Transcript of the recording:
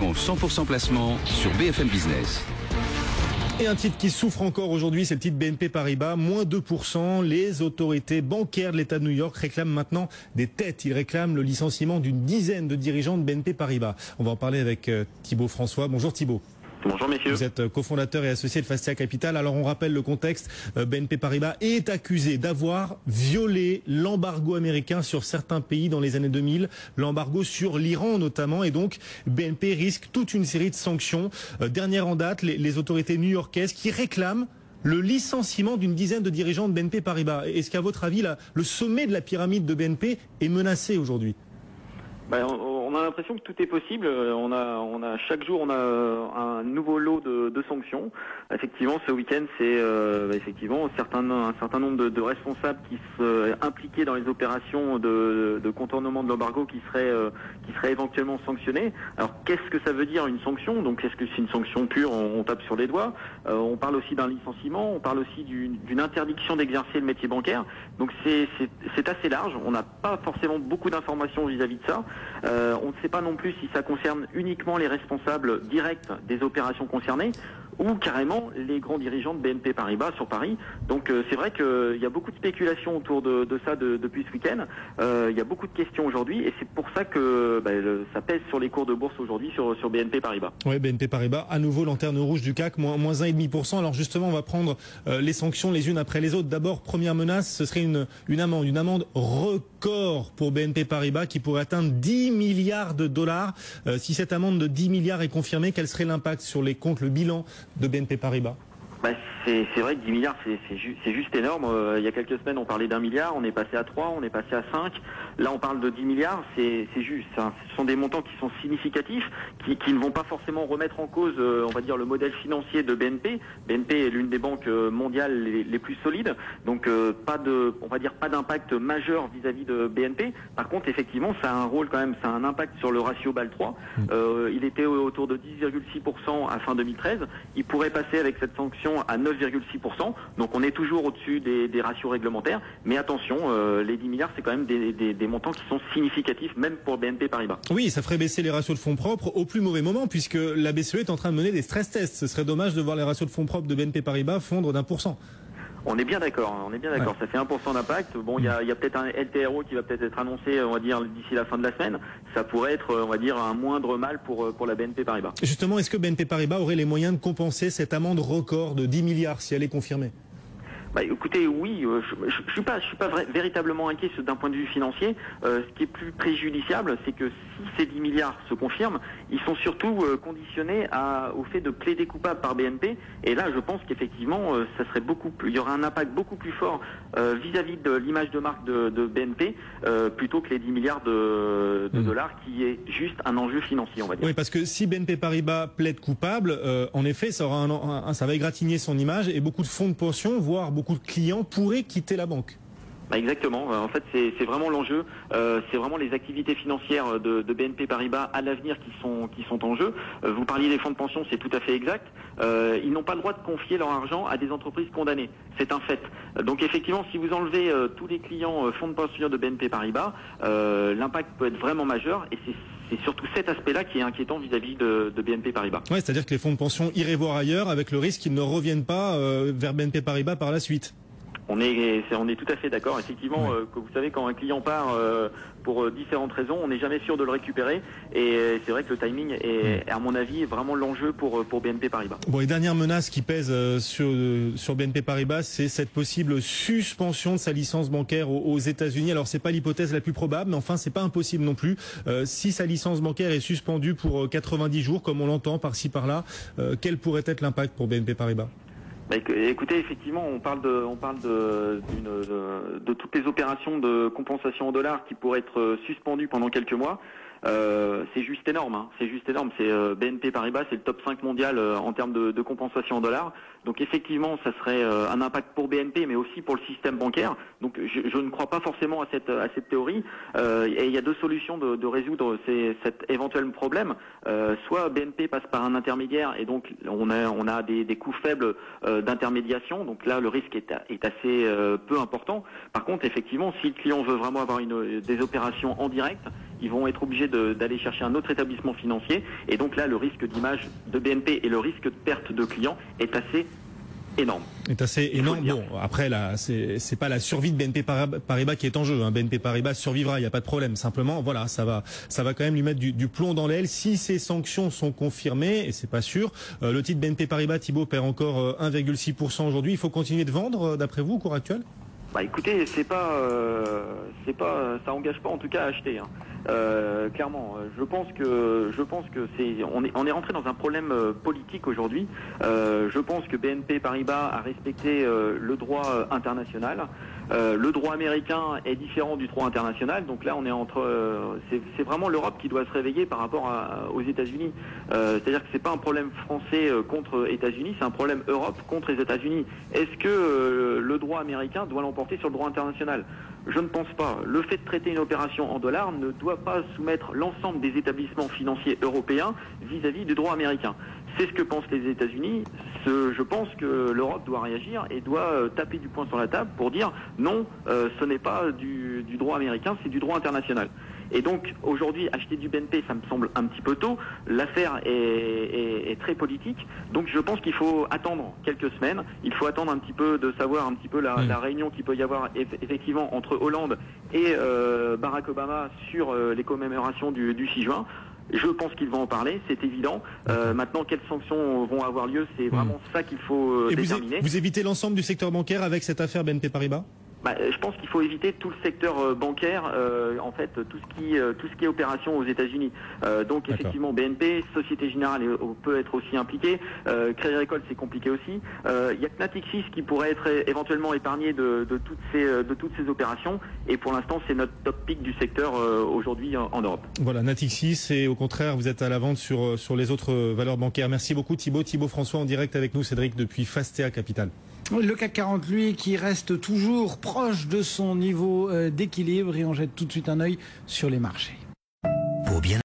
L'émission 100% placement sur BFM Business. Et un titre qui souffre encore aujourd'hui, c'est le titre BNP Paribas, moins 2%. Les autorités bancaires de l'État de New York réclament maintenant des têtes. Ils réclament le licenciement d'une dizaine de dirigeants de BNP Paribas. On va en parler avec Thibault François. Bonjour Thibault. Bonjour messieurs. Vous êtes cofondateur et associé de Fastia Capital. Alors on rappelle le contexte. BNP Paribas est accusé d'avoir violé l'embargo américain sur certains pays dans les années 2000, l'embargo sur l'Iran notamment, et donc BNP risque toute une série de sanctions. Dernière en date, les autorités new-yorkaises qui réclament le licenciement d'une dizaine de dirigeants de BNP Paribas. Est-ce qu'à votre avis, le sommet de la pyramide de BNP est menacé aujourd'hui ? On a l'impression que tout est possible. On a chaque jour on a un nouveau lot de sanctions. Effectivement, ce week-end, c'est effectivement un certain nombre de responsables qui seraient impliqués dans les opérations de contournement de l'embargo qui seraient éventuellement sanctionnés. Alors, qu'est-ce que ça veut dire une sanction? Donc, est-ce que c'est une sanction pure? On tape sur les doigts. On parle aussi d'un licenciement. On parle aussi d'une interdiction d'exercer le métier bancaire. Donc, c'est assez large. On n'a pas forcément beaucoup d'informations vis-à-vis de ça. On ne sait pas non plus si ça concerne uniquement les responsables directs des opérations concernées ou carrément les grands dirigeants de BNP Paribas sur Paris. Donc c'est vrai qu'il y a beaucoup de spéculations autour de ça depuis ce week-end. Il y a beaucoup de questions aujourd'hui et c'est pour ça que ça pèse sur les cours de bourse aujourd'hui sur BNP Paribas. Oui, BNP Paribas, à nouveau lanterne rouge du CAC, moins 1,5%. Alors justement, on va prendre les sanctions les unes après les autres. D'abord, première menace, ce serait une amende record pour BNP Paribas qui pourrait atteindre 10 milliards de dollars. Si cette amende de 10 milliards est confirmée, quel serait l'impact sur les comptes, le bilan de BNP Paribas? C'est vrai que 10 milliards, c'est juste énorme. Il y a quelques semaines, on parlait d'1 milliard, on est passé à 3, on est passé à 5. Là, on parle de 10 milliards, c'est juste. Ce sont des montants qui sont significatifs, qui ne vont pas forcément remettre en cause, on va dire, le modèle financier de BNP. BNP est l'une des banques mondiales les plus solides, donc on va dire pas d'impact majeur vis-à-vis de BNP. Par contre, effectivement, ça a un rôle quand même, ça a un impact sur le ratio BAL 3. Il était autour de 10,6% à fin 2013. Il pourrait passer avec cette sanction à 9,6%. Donc on est toujours au-dessus des ratios réglementaires. Mais attention, les 10 milliards, c'est quand même des montants qui sont significatifs, même pour BNP Paribas. Oui, ça ferait baisser les ratios de fonds propres au plus mauvais moment, puisque la BCE est en train de mener des stress tests. Ce serait dommage de voir les ratios de fonds propres de BNP Paribas fondre d'1%. On est bien d'accord, Ouais. Ça fait 1% d'impact. Bon, il y a peut-être un LTRO qui va peut-être être annoncé, on va dire, d'ici la fin de la semaine. Ça pourrait être, on va dire, un moindre mal pour la BNP Paribas. Justement, est-ce que BNP Paribas aurait les moyens de compenser cette amende record de 10 milliards si elle est confirmée? Écoutez, oui, je suis pas véritablement inquiet d'un point de vue financier. Ce qui est plus préjudiciable, c'est que si ces 10 milliards se confirment, ils sont surtout conditionnés au fait de plaider coupable par BNP. Et là, je pense qu'effectivement, il y aura un impact beaucoup plus fort vis-à-vis de l'image de marque de BNP plutôt que les 10 milliards de dollars, qui est juste un enjeu financier, on va dire. Oui, parce que si BNP Paribas plaide coupable, en effet, ça va égratigner son image et beaucoup de fonds de pension, voire beaucoup de clients pourraient quitter la banque. Exactement. En fait, c'est vraiment l'enjeu. C'est vraiment les activités financières de BNP Paribas à l'avenir qui sont en jeu. Vous parliez des fonds de pension, c'est tout à fait exact. Ils n'ont pas le droit de confier leur argent à des entreprises condamnées. C'est un fait. Donc effectivement, si vous enlevez tous les clients fonds de pension de BNP Paribas, l'impact peut être vraiment majeur et c'est surtout cet aspect-là qui est inquiétant vis-à-vis de BNP Paribas. Ouais, c'est-à-dire que les fonds de pension iraient voir ailleurs avec le risque qu'ils ne reviennent pas vers BNP Paribas par la suite. On est tout à fait d'accord. Effectivement, que vous savez, quand un client part pour différentes raisons, on n'est jamais sûr de le récupérer. Et c'est vrai que le timing est, à mon avis, vraiment l'enjeu pour BNP Paribas. Bon, et dernière menace qui pèse sur BNP Paribas, c'est cette possible suspension de sa licence bancaire aux États-Unis. Alors, c'est pas l'hypothèse la plus probable, mais enfin, c'est pas impossible non plus. Si sa licence bancaire est suspendue pour 90 jours, comme on l'entend par-ci par-là, quel pourrait être l'impact pour BNP Paribas? Écoutez, effectivement, on parle de toutes les opérations de compensation en dollars qui pourraient être suspendues pendant quelques mois. C'est juste énorme. C'est juste énorme. C'est BNP Paribas, c'est le top 5 mondial en termes de compensation en dollars. Donc effectivement, ça serait un impact pour BNP, mais aussi pour le système bancaire. Donc je ne crois pas forcément à cette théorie. Et il y a deux solutions de résoudre cet éventuel problème. Soit BNP passe par un intermédiaire et donc on a des coûts faibles d'intermédiation. Donc là, le risque est assez peu important. Par contre, effectivement, si le client veut vraiment avoir des opérations en direct, ils vont être obligés d'aller chercher un autre établissement financier. Et donc là, le risque d'image de BNP et le risque de perte de clients est assez énorme. C'est assez énorme. Bon, après, là, c'est pas la survie de BNP Paribas qui est en jeu. Hein. BNP Paribas survivra, il n'y a pas de problème. Simplement, voilà, ça va quand même lui mettre du plomb dans l'aile. Si ces sanctions sont confirmées, et c'est pas sûr, le titre BNP Paribas, Thibault, perd encore 1,6% aujourd'hui. Il faut continuer de vendre, d'après vous, au cours actuel? Bah écoutez, ça engage pas en tout cas à acheter. Hein. Clairement, je pense que on est rentré dans un problème politique aujourd'hui. Je pense que BNP Paribas a respecté le droit international. Le droit américain est différent du droit international, donc là on est c'est vraiment l'Europe qui doit se réveiller par rapport aux États-Unis. C'est-à-dire que c'est pas un problème français contre États-Unis, c'est un problème Europe contre les États-Unis. Est-ce que le droit américain doit l'emporter sur le droit international? Je ne pense pas. Le fait de traiter une opération en dollars ne doit pas soumettre l'ensemble des établissements financiers européens vis-à-vis du droit américain. C'est ce que pensent les États-Unis. Je pense que l'Europe doit réagir et doit taper du poing sur la table pour dire non, ce n'est pas du droit américain, c'est du droit international. Et donc aujourd'hui, acheter du BNP, ça me semble un petit peu tôt. L'affaire est très politique, donc je pense qu'il faut attendre quelques semaines. Il faut attendre un petit peu de savoir un petit peu la réunion qu'il peut y avoir effectivement entre Hollande et Barack Obama sur les commémorations du 6 juin. Je pense qu'ils vont en parler, c'est évident. Maintenant, quelles sanctions vont avoir lieu, c'est vraiment ça qu'il faut déterminer. Vous évitez l'ensemble du secteur bancaire avec cette affaire BNP Paribas? Je pense qu'il faut éviter tout le secteur bancaire, en fait, tout ce qui est opération aux États-Unis. Donc effectivement, BNP, Société Générale peut être aussi impliquée. Crédit Agricole, c'est compliqué aussi. Il y a que Natixis qui pourrait être éventuellement épargné de toutes ces opérations. Et pour l'instant, c'est notre top pick du secteur aujourd'hui en Europe. Voilà, Natixis, et au contraire, vous êtes à la vente sur les autres valeurs bancaires. Merci beaucoup Thibault François en direct avec nous, Cédric, depuis Fastea Capital. Le CAC 40, lui, qui reste toujours proche de son niveau d'équilibre, et on jette tout de suite un œil sur les marchés. Pour bien